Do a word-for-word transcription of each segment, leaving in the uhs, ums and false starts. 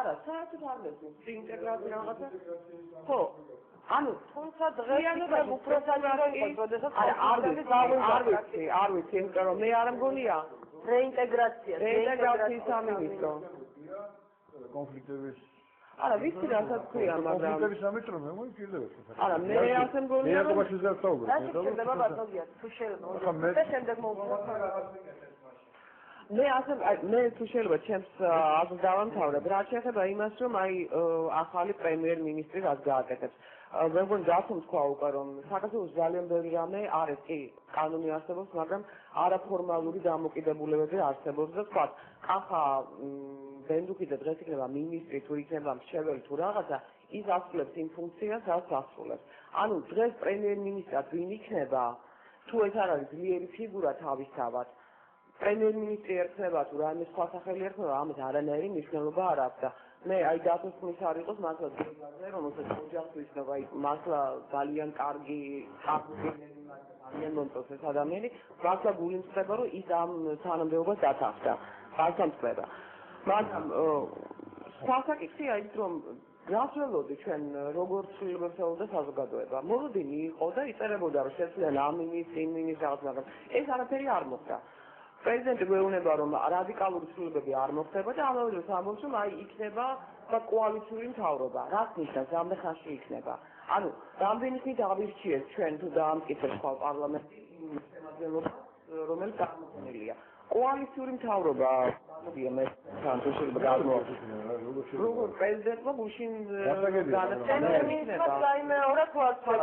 არა, საერთოდ არ მესმის ინტეგრაცია რაღაცა. ხო. ანუ თუმცა დღეს უფრო საჭირო იყო, როდესაც არ ვიცი, არ ვიცი, იმიტომ რომ მე არ მგონია რეინტეგრაცია, რეინტეგრაციის სამინისტრო. კონფლიქტების არა, ვიცი რასაც ქვია, მაგრამ კონფლიქტების სამინისტრო მე მოგიძებთ. არა, მე ასე მგონია რომ მე რა თქმა უნდა შეიძლება ბატონია, თუ შეიძლება. მე შემდეგ მოვუწევ. მე ასე მე თუ შეიძლება ჩემს აზრს დავამთავრებ, რა შეეხება იმას, რომ აი ახალი პრემიერ-მინისტრი რაც გააკეთებს. მე მგონი გასულ თქვა უკვე რომ საქართველოს ძალიან ბევრი რამე არის კი კანონი არსებობს, მაგრამ არაფორმალური დამოკიდებულებები არსებობს და თქვა, ახლა ბენდუკი და დღეს იქნება მინისტრი თუ იქნება მრჩეველი თუ რაღაცა, ის ასრულებს იმ ფუნქციას, რაც ასრულებს. ანუ დღეს პრემიერ-მინისტრად ვინ იქნება, თუ ეს არ არის ძლიერი ფიგურა თავისთავად, პრემიერ-მინისტრი ერქნება თუ რაიმე სხვა სახელი ერქნება, ამას არანაირი მნიშვნელობა არ აქვს და მე აი დათოსმის არ იყოს მართლა ძლიერი რომელსაც ოჯახს ვიცნობ, აი მართლა ძალიან კარგი აღდგენილი ძალიან მომწონს ეს ადამიანი, მართლა გული მწყება რომ ის ამ თანამდებობას დათანხმდა. მართლა მწყება. მაგრამ სხვა საკითხია ის რომ გასვლოდი ჩვენ როგორც ცვლილებებს ელოდა საზოგადოება. მოლოდინი იყო და იწერებოდა რომ შეცვლიან ამ მინის, იმ მინის რაღაც, მაგრამ ეს არაფერი არ მოხდა. პრეზიდენტი გვეუბნება რომ რადიკალური ცვლილებები არ მოხდება და ამავე დროს ამბობს რომ აი იქნება კოალიციური მთავრობა. რაც ნიშნავს რამდენ ხანში იქნება. ანუ რამდენი ხნით ავირჩიეთ ჩვენ თუ დაამტკიცებს სხვა პარლამენტი იმ შემადგენლობას რომელიც წარმოქმნილია. კოალიციური მთავრობა მოდია მე თან თუ შეიძლება გავმოვა. როგორ პრეზიდენტმა გუშინ განაცხადა იქნება. რაიმეორად ვარცხავდა.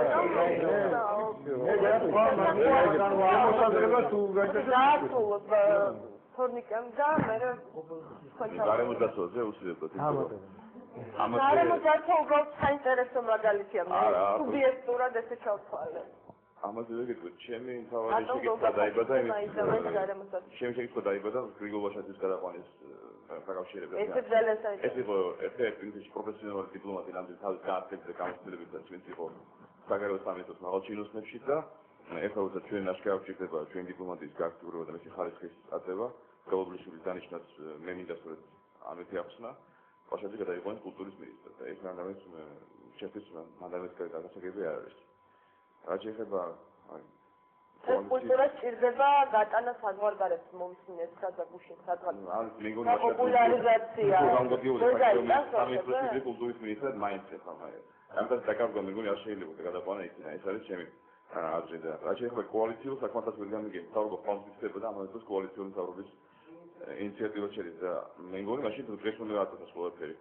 თორნიკამ და მე გარემოძაცვაზე უსილებოდ ამას გარემოძაცვა უბრალოდ საინტერესო მაგალითია მე სუბიექტურად ესე ჩავთვალე. ამაზე ვიგეთ, ჩემი თავარი შეკითხვა დაიბადა იმის ჩემი შეკითხვა დაიბადა გრიგოლ ვაშაძის გადაყვანის საკავშირებთან. ეს ძალიან საინტერესო. ეს იყო ერთ-ერთი პროფესიონალი დიპლომატი, რამდენი თავის გააცნებით და გამოცდილებით და ჩვენც იყო საგარეო სამინისტროს მაღალ ჩინოსნებში და ეხლა უბრალოდ ჩვენ ნაშკარად ვჭირდება ჩვენი დიპლომატიის გააქტიურება და მისი ხარისხის აწევა. გალობლიშვილის დანიშნად მე მინდა სწორედ ამეთი ახსნა. ვაშაძე გადაიყვანეს კულტურის მინისტრად და ეს რამაც ჩემთვის მანდამის გადაგასაგები არ არის. რა შეიძლება აი კულტურა ჭირდება გატანა საზღვარგარეთ მომისმინეს საზაგუშინ სადღაც ან მეგონი პოპულარიზაცია სამეცნიერო კულტურის მინისტრად მაინც ეხლა ამიტომ დაკავდა მეგონი არ შეიძლება გადაყვანა იქნა ეს არის ჩემი აზრი და რა შეიძლება კოალიციურ საქმესაც ვერ გამიგებ თავრობა კონფლიქტება და ამავე დროს კოალიციური მთავრობის ინიციატივა შეიძლება და მეგონი მაშინ დღეს უნდა აწესოს ყველაფერი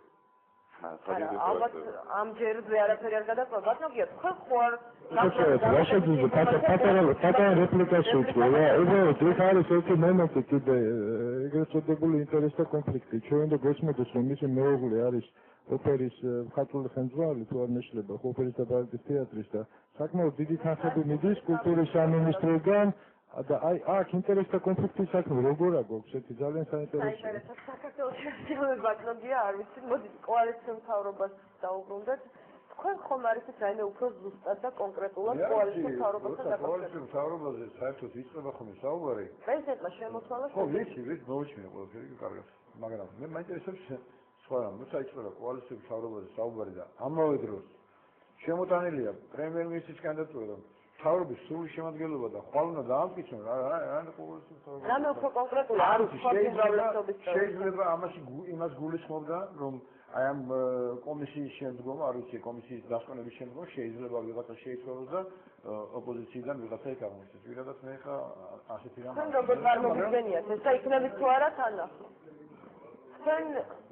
ალბათ ამჯერზე არაფერი არ გადაწყდა, ბატონია, თქვენ ხო არ ვაშაძეზე პატარა რეპლიკა შეუძლია. უბრალოდ ეს არის ერთი მომენტი კიდე ეგრეთ წოდებული ინტერესთა კონფლიქტი. ჩვენ და გესმოდოს რომ მისი მეუღლე არის ოპერის მხატვრული ხელმძღვანელი თუ არ მეშლება ოპერის და ბალეტის თეატრის და საკმაოდ დიდი თანხები მიდის კულტურის სამინისტროდან და აი აქ ინტერესთა კონფლიქტის საქმე როგორ აქვს ესეთი ძალიან საინტერესოა. საქართველოს შემსწავლე ბატონია არ ვიცი მოდი კოალიციური მთავრობას დაუბრუნდეთ. თქვენ ხომ არიცით რაიმე უფრო ზუსტად და კონკრეტულად კოალიციური მთავრობასთან დაკავშირებით? კოალიციური მთავრობაზე საერთოდ იწყება ხოლმე საუბარი. პრეზიდენტმა შემოწმალა ხო ვიცი ვიცი მოუჩვენა ყველაფერი კარგად მაგრამ მე მაინტერესებს სხვა რამ როცა იწყება კოალიციური მთავრობაზე საუბარი და ამავე დროს შემოტანილია პრემიერ-მინისტრის კანდიდატურა თავრობის სრული შემადგენლობა და ხვალ უნდა დაამტკიცონ რა რა რა კოალიციური მთავრობა. რამე უფრო კონკრეტულად არ შეიძლება ამაში იმას გულისხმობდა რომ აი ამ კომისიის შემდგომ არ ვიცი კომისიის დასკვნების შემდგომ შეიძლება ვიღაცა შეიცვალოს და ოპოზიციიდან ვიღაცა ეკავოს. ვიღაც მე ხა ასეთი რამ თქვენ როგორ წარმოგიდგენიათ ეს და იქნებით თუ არა თან ახლა. თქვენ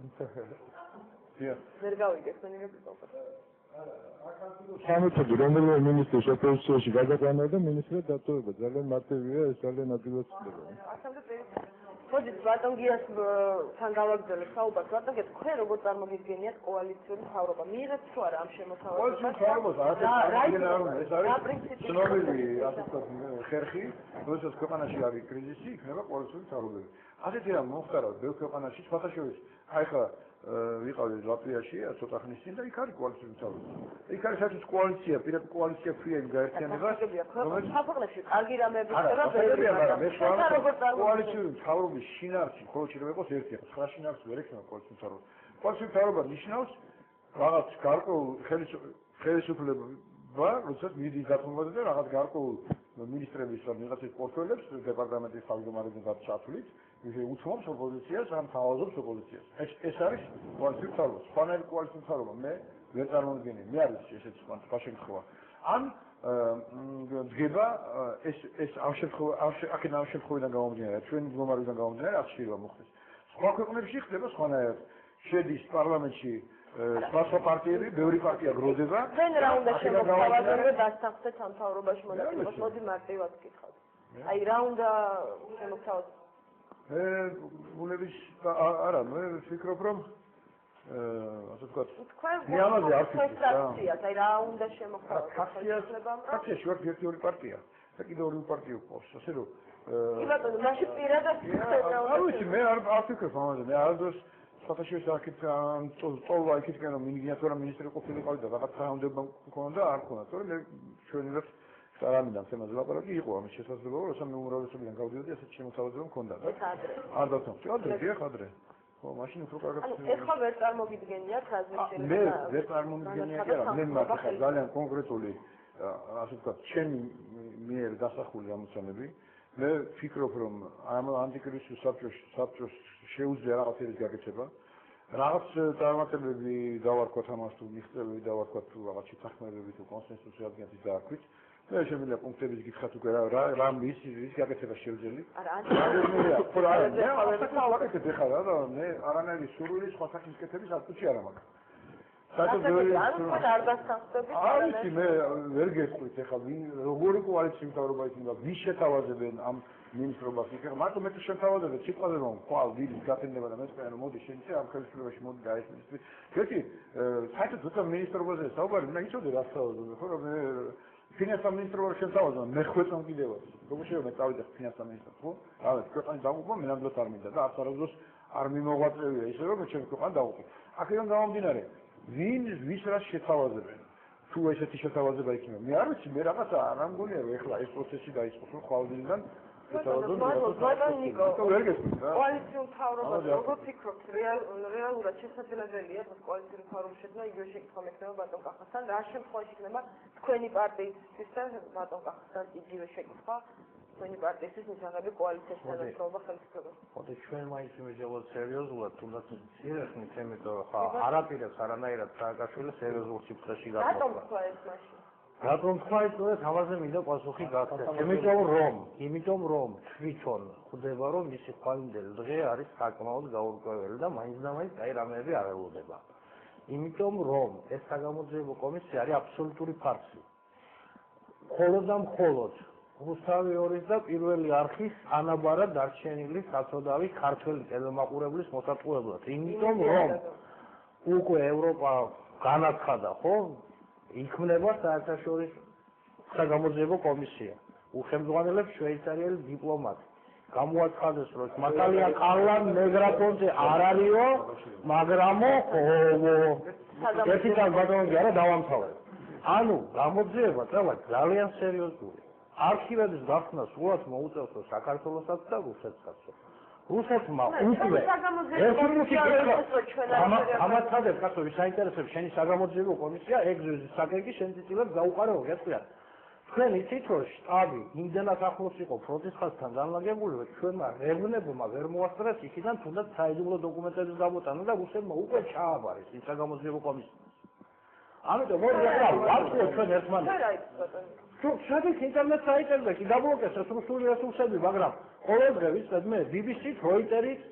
ვერ გავიგეთ თქვენი რეპლიკა. სამეთოდი რომელიმე მინისტრის ოპოზიციაში გადაყვანა და მინისტრად დატოვება ძალიან მარტივია ეს ძალიან ადვილად ხდება. მოდით ბატონგიას თან გავაგრძელებ საუბარს ბატონგია თქვენ როგორ წარმოგიდგენიათ კოალიციური მთავრობა მიიღეთ თუ არა ამ შემოთავაზებას? კოალიციური მთავრობა ეს არის ცნობილი ასე ვთქვათ ხერხი როდესაც ქვეყანაში არის კრიზისი იქნება კოალიციური მთავრობები. ასეთი რამ მოხდა ბევრ ქვეყანაში სხვათაშორის აი ხა ვიყავი ლატვიაში ცოტა ხნის წინ და იქ არის კოალიციური მთავრობა. იქ არის საერთოდ კოალიცია, პირად კოალიცია ქვია იმ გაერთიანებას, რომელიც საფრთხეში კარგი რამეები ხდება ბევრი მაგრამ კოალიციური მთავრობის შინაარსი მხოლოდ შეიძლება იყოს ერთი, ცხრა შინაარსი ვერ ექნება კოალიციური მთავრობა. კოალიციური მთავრობა ნიშნავს რაღაც გარკვეულ ხელისუფლება, როდესაც მიდის დათმობაზე და რაღაც გარკვეულ მინისტრების და მიღწევის პორტფელებს დეპარტამენტის თავმჯდომარედ ჩათვლით, ისე უთმობს ოპოზიციას ან თავაზობს ოპოზიციას. ეს ეს არის კოალიციური მთავრობა. სხვანაირი კოალიციური მთავრობა მე ვერ წარმოვიდგენია. მე არის ესეც სხვა შემთხვევა. ან დგება ეს ეს ამ შემთხვევა აქედან ამ შემთხვევიდან გამომდინარე, ჩვენი მდგომარეობიდან გამომდინარე, რაც შეიძლება მოხდეს. სხვა ქვეყნებში ხდება სხვანაირად. შედის პარლამენტში სხვა სხვა პარტიები, ბევრი პარტია გროვდება. ჩვენ რა უნდა შემოგვთავაზოთ და დასახდეთ ამ მთავრობაში მონაწილეობას? მოდი მარტივად ვკითხავთ. აი რა უნდა შემოგვთავაზოთ? მე ბუნების არა, მე ვფიქრობ რომ ასე ვთქვათ, ამაზე არ ფიქრობ. აი რა უნდა შემოგვთავაზოთ? ფაქტიაში ვარ ერთი ორი პარტია და კიდევ ორი პარტია ყავს. ასე რომ კი ბატონო, მაშინ პირადად არ ვიცი, მე არ არ ვფიქრობ ამაზე. მე არასდროს სათავეში აქეთ წოლვა იქითკენ რომ მინიატურა მინისტრი ყოფილიყავი და რაღაც თანამდებობა მქონდა, არ მქონდა. თორემ მე ჩვენებად არ ამიდან თემაზე ლაპარაკი იყო ამის შესაძლებლობა, როცა მე უმრავლესობიდან გავდიოდი, ასეთ შემოთავაზება მქონდა. არ დავთვალე. ადრე, დიახ, ადრე. ხო, მაშინ უფრო კარგად. ანუ ეხლა ვერ წარმოგიდგენიათ რაზე შეიძლება. მე ვერ წარმომიდგენია კი არა, მე მაგალითად ძალიან კონკრეტული ასე ვთქვათ, ჩემი მიერ დასახული ამოცანები. მე ვფიქრობ, რომ ამ ანტიკრიზისის საბჭოს საბჭოს შეუძლია რაღაცების გაკეთება. რაღაც წარმატებები დავარქვათ ამას თუ მიღწევები დავარქვათ თუ რაღაც შეთანხმებები თუ კონსენსუსი ადგენთ ის დაარქვით. მე შემიძლია პუნქტების გითხრათ უკვე რა რა ის ის გაკეთება შეუძლია. არა, ხო რა, მე ახლა ხარ რა, მე არანაირი სურვილი სხვა საქმის კეთების აწუჩი არ მაქვს. საერთოდ არ დასახდებით. არის მე ვერ გეტყვით ახლა ვინ როგორი კოალიციური მთავრობა იქნება, ვის შეთავაზებენ ამ მინისტრობას იქნება, მარტო მე თუ შეთავაზებენ, სიტყვაზე რომ ხვალ დილის გათენდება და მეცხრე რომ მოდი შენ ისე ამ ხელისუფლებაში მოდი და ეს მინისტრი. ერთი საერთოდ ზუსტად მინისტრობაზე საუბარი, მე იცოდი რა საუბარი, ხო რომ მე ფინანსთა მინისტრობას შეთავაზა, მე ხვეწამ კიდევაც. როგორ შეიძლება მე წავიდე ფინანსთა მინისტრად, ხო? რაღაც ქვეყნის დაღუპვა მე ნამდვილად არ მინდა და არც არასდროს არ მიმოღვაწევია ისე რომ მე ჩემი ქვეყანა დავუყო. აქედან გამომდინარე ვინ ვის რას შეთავაზებენ? თუ ესეთი შეთავაზება იქნება. მე არ ვიცი, მე რაღაცა არ ამგონია რომ ეხლა ეს პროცესი დაიწყოს, რომ ხვალდილიდან შეთავაზებენ. კოალიციური მთავრობა როგორ ფიქრობთ, რეალურად შესაძლებელია ეს კოალიციური მთავრობა შექმნა, იგივე შეკითხვა მექნება ბატონ კახასთან, რა შემთხვევაში იქნება თქვენი პარტიისთვის და ბატონ კახასთან იგივე შეკითხვა? თქვენი პარტიისთვის მისაღები კოალიციაში თანამშრომლობა ხელისუფლებას. ხოდი ჩვენ მაინც იმეჯებოდ სერიოზულად თუნდაც ცირეხნით, იმიტომ რომ ხა არაპირებს არანაირად სააკაშვილის სერიოზულ სიბრტყეში გასვლა. რატომ თქვა ეს მაშინ? რატომ თქვა ის სწორედ ამაზე მინდა პასუხი გაქცეს. იმიტომ რომ, იმიტომ რომ თვითონ ხვდება რომ მისი ხვალინდელი დღე არის საკმაოდ გაურკვეველი და მაინც და მაინც აი რამეები არ ელოდება. იმიტომ რომ ეს საგამოძიებო კომისია არის აბსოლუტური ფარსი. მხოლოდ და მხოლოდ რუსთავი ორის და პირველი არხის ანაბარად დარჩენილი საწოდავი ქართველი ტელემაყურებლის მოსატყუებლად. იმიტომ რომ უკვე ევროპა განაცხადა, ხო? იქმნება საერთაშორისო საგამოძიებო კომისია. უხელმძღვანელებს შვეიცარიელი დიპლომატი. გამოაცხადეს რომ მაკალია ყალან მეგრაფონზე არ არისო, მაგრამო ხოვო. ერთიდან ბატონი არა დავამთავრე. ანუ გამოძიება წევა ძალიან სერიოზული. არქივების გახსნა სულად მოუწევს საქართველოსაც და რუსეთსაც. რუსეთმა უკვე ამათადებს კაცო ვის საინტერესებს შენი საგამოძიებო კომისია ეგზის საკენკი შენ ცდილებს გაუყარეო გეტყვია. თქვენ იცით რომ შტაბი იმდენად ახლოს იყო ფრონტის ხაზთან განლაგებული რომ ჩვენმა რეგუნებმა ვერ მოასწრეს იქიდან თუნდაც საიდუმლო დოკუმენტების გამოტანა და რუსებმა უკვე ჩააბარეს იმ საგამოძიებო კომისიას. ამიტომ მოდი ახლა ვარცხოთ ჩვენ ერთმანეთს. თუ შედით ინტერნეტ საიტებზე კი დაბლოკეს რუსული რესურსები, მაგრამ ყოველ დღე ვიცით მე ბი ბი სი-თ, როიტერით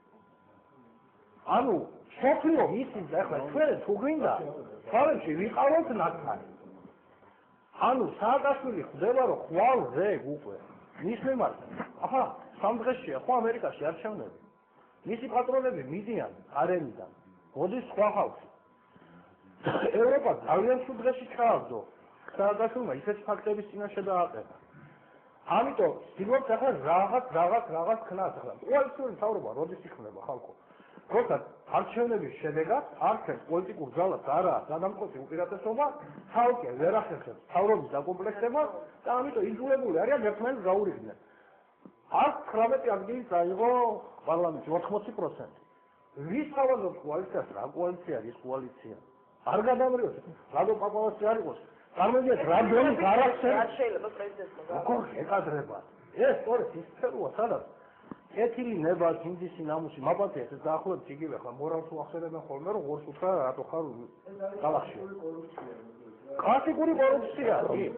ანუ სოფლიო იცით ახლა ჩვენ თუ გვინდა თავებში ვიყავოთ ნაცარი. ანუ სააკაშვილი ხდება რომ ხვალ ზეგ უკვე მის მიმართ ახლა სამ დღეშია ხო ამერიკაში არჩევნები. მისი პატრონები მიდიან არენიდან. მოდის სხვა ხალხი. ევროპა ძალიან სულ დღეში ჩააგდო. სააკაშვილმა ისეთი ფაქტების წინაშე დააყენა. ამიტომ ვთქვათ ახლა რაღაც რაღაც რაღაც ქნას ახლა. კოალიციური მთავრობა როდის იქმნება ხალხო? როცა არჩევნების შედეგად არჩევს პოლიტიკურ ძალას არა გადამწყვეტი უპირატესობა, ხალხი ვერ ახერხებს მთავრობის დაკომპლექტებას და ამიტომ იძულებული არიან ერთმანეთს გაურიგდნენ. აქ ცხრამეტი ადგილი წაიღო პარლამენტში ოთხმოცი პროცენტი. ვის თავაზობ კოალიციას, რა კოალიცია არის კოალიცია? არ გადამრიოთ, რადო პაპავასი არ იყოს. წარმოგიდგენთ, რა დონი გარაცხენ. რა შეიძლება პრეზიდენტმა? როგორ ეკადრება? ეს სწორედ ის სფეროა, სადაც კეთილი ნება, ინდისი, ნამუსი, მაპატიეს ეს დაახლოებით იგივე ხა მორალს უახსენებენ ხოლმე, რომ ორს უთხრა რატო ხარ კალახში. კლასიკური კორუფცია.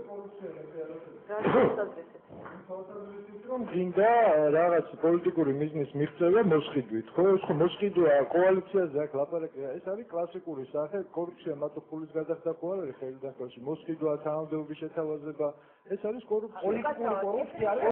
რომ გინდა რაღაც პოლიტიკური მიზნის მიღწევა მოსყიდვით, ხო? ეს ხო მოსყიდვა კოალიციაზე აქ ლაპარაკია. ეს არის კლასიკური სახე, კორუფცია მათო ფულის გადახდა ხო არ არის ხელიდან ხელში. მოსყიდვა თანამდებობის შეთავაზება, ეს არის კორუფცია. პოლიტიკური კორუფცია